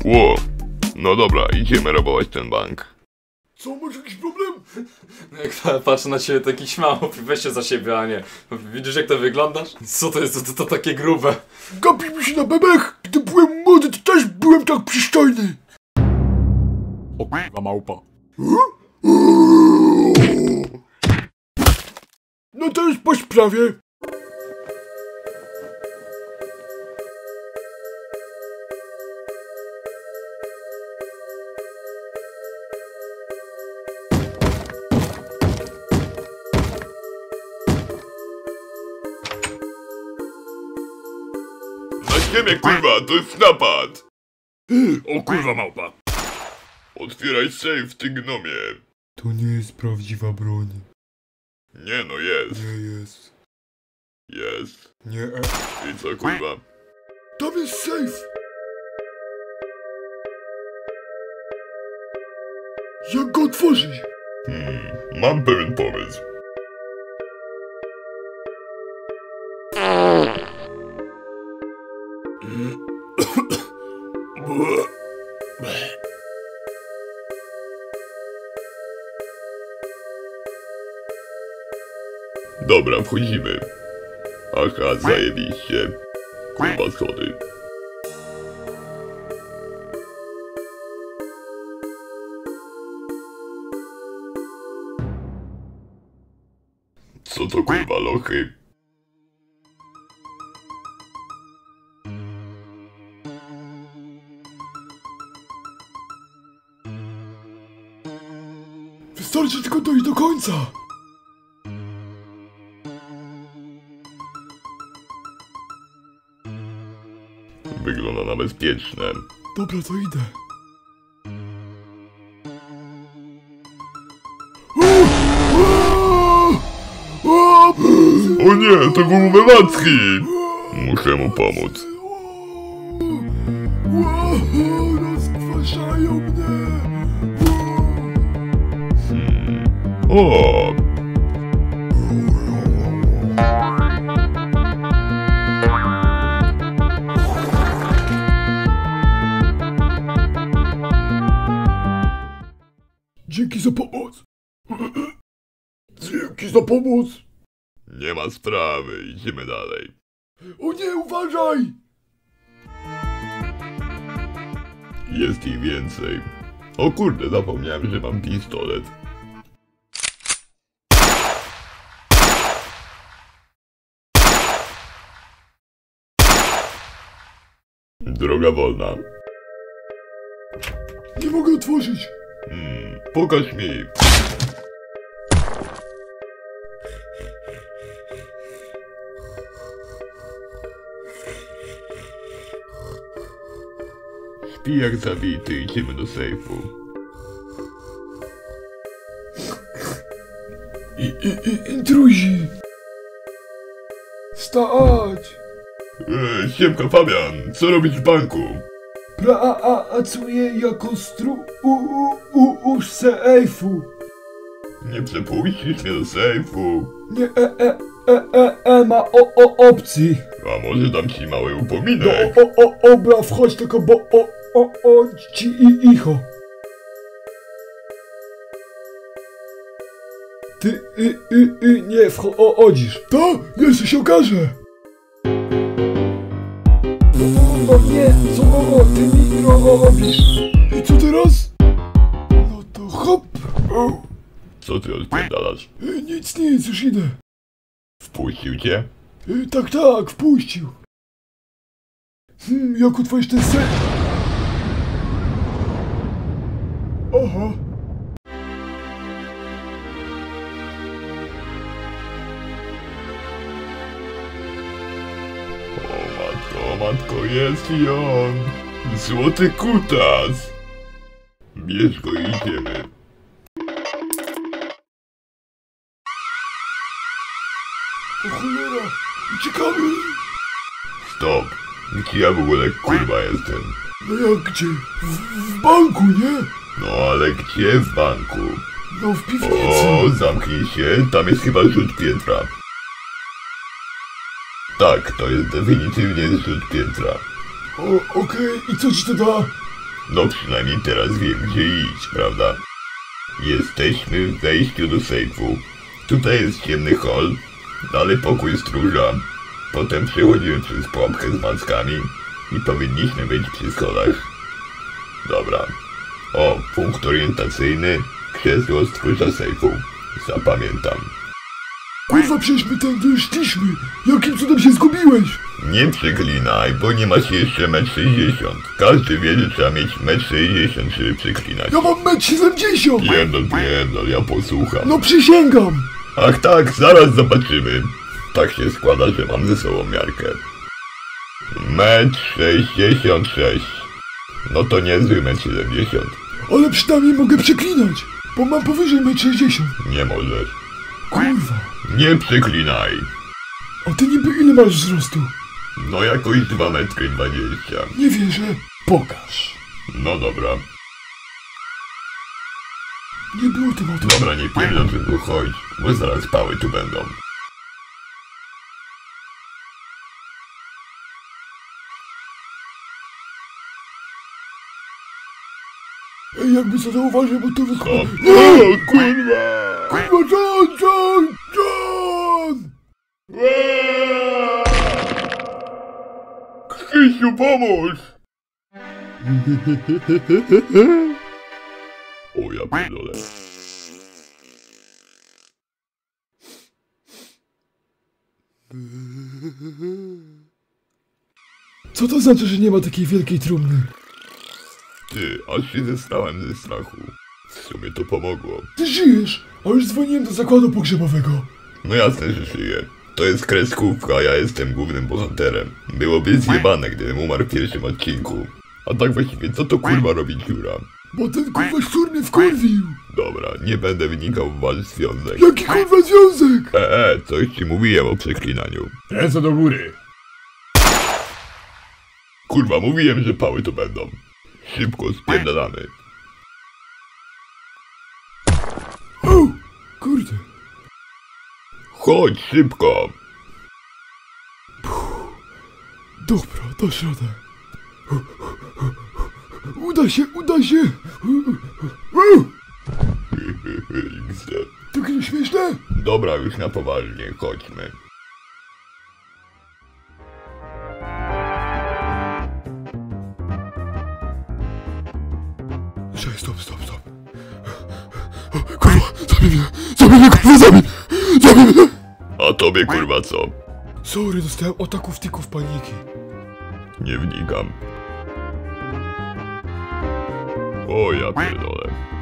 Ło, no dobra, idziemy rabować ten bank. Co, masz jakiś problem? No jak patrzę na ciebie taki śmiało, weź się za siebie, a nie. Widzisz jak to wyglądasz? Co to jest? To takie grube. Gapi mi się na bebech! Gdy byłem młody, to też byłem tak przystojny! O kurwa małpa. No to już po sprawie. Na ziemię, kurwa, to jest napad! O kurwa małpa. Otwieraj safe, ty gnomie. To nie jest prawdziwa broń. Nie no, jest. Nie jest. Jest. Nie. I co, kurwa? Tam jest safe! Jak go otworzyć? Mam pewien pomysł. Dobra, wchodzimy. Aha, zajebiście. Kurwa, schody. Co to kurwa lochy? Wystarczy tylko dojść do końca! Wygląda na bezpieczne. Dobra, to idę. O nie, to gumowe macki! Muszę mu pomóc. Rozkwaszają mnie! O! Dzięki za pomoc! Dzięki za pomoc! Nie ma sprawy, idziemy dalej. O nie, uważaj! Jest ich więcej. O kurde, zapomniałem, że mam pistolet. Droga wolna. Nie mogę otworzyć! Pokaż mi. Śpi jak zabity, idziemy do sejfu. Intruzi! Stać! Siemka Fabian, co robisz w banku? Pracuję jako sejfu. Nie przepuścisz mnie do sejfu. Nie ma opcji. A może dam ci mały upominek? Obra, wchodź tylko, bo ci icho. Ty nie wchodzisz. To? Jeszcze się okaże. No nie, co ty mi robisz? I co teraz? No to hop. Co ty odpierdalasz? Nic, już idę. Wpuścił cię? Tak, wpuścił. Jak otworzysz ten sejf? Aha. O matko, jest i on! Złoty kutas! Bierz go i idziemy. O cholera, uciekamy! Stop! Gdzie ja w ogóle kurwa jestem? No jak gdzie? W banku, nie? No ale gdzie w banku? No w piwnicy. O, zamknij się, tam jest chyba rzut piętra. Tak, to jest definitywnie zrzut piętra. Okej, i co ci to da? No przynajmniej teraz wiem, gdzie iść, prawda? Jesteśmy w wejściu do sejfu. Tutaj jest ciemny hol, dalej pokój stróża. Potem przechodzimy przez pułapkę z mackami i powinniśmy być przy schodach. Dobra. O, punkt orientacyjny, krzesło stróża sejfu. Zapamiętam. Kurwa, przecież my tędy już szliśmy. Jakim cudem się zgubiłeś? Nie przeklinaj, bo nie masz jeszcze 1,60 m. Każdy wie, że trzeba mieć 1,60 m, żeby przeklinać. Ja mam 1,70 m. Pierdol, ja posłucham. No przysięgam. Ach tak, zaraz zobaczymy. Tak się składa, że mam ze sobą miarkę. 1,66 m. No to niezły 1,70 m. Ale przynajmniej mogę przeklinać, bo mam powyżej 1,60 m. Nie możesz. Kurwa. Nie przeklinaj. A ty niby ile masz wzrostu? No jakoś 2,20 m. Nie wierzę. Pokaż. No dobra. Nie było tematu. Dobra, nie pierdol, że tu chodź, bo zaraz pały tu będą. Ej, jakby co zauważył, bo to wychodzi. O, kurwa! Kurwa, John! Krzysiu, pomóż! O, ja pierdolę. Co to znaczy, że nie ma takiej wielkiej trumny? Ty, aż się zesrałem ze strachu. W sumie to pomogło. Ty żyjesz, a już dzwoniłem do zakładu pogrzebowego. No jasne, że żyję. To jest kreskówka, a ja jestem głównym bohaterem. Byłoby zjebane, gdybym umarł w pierwszym odcinku. A tak właściwie, co to kurwa robi dziura? Bo ten kurwa szczur mnie wkurwił. Dobra, nie będę wynikał w wasz związek. Jaki kurwa związek? Coś ci mówiłem o przeklinaniu. Ręce do góry. Kurwa, mówiłem, że pały tu będą. Szybko spierdalamy. O, kurde. Chodź, szybko. Dobra, dasz radę. Uda się. XD. Tak nie śmieszne? Dobra, już na poważnie, chodźmy. Cześć, stop. Kurwa, zabij mnie, A tobie kurwa co? Sorry, dostałem ataków tików paniki. Nie wnikam. O ja pierdolę.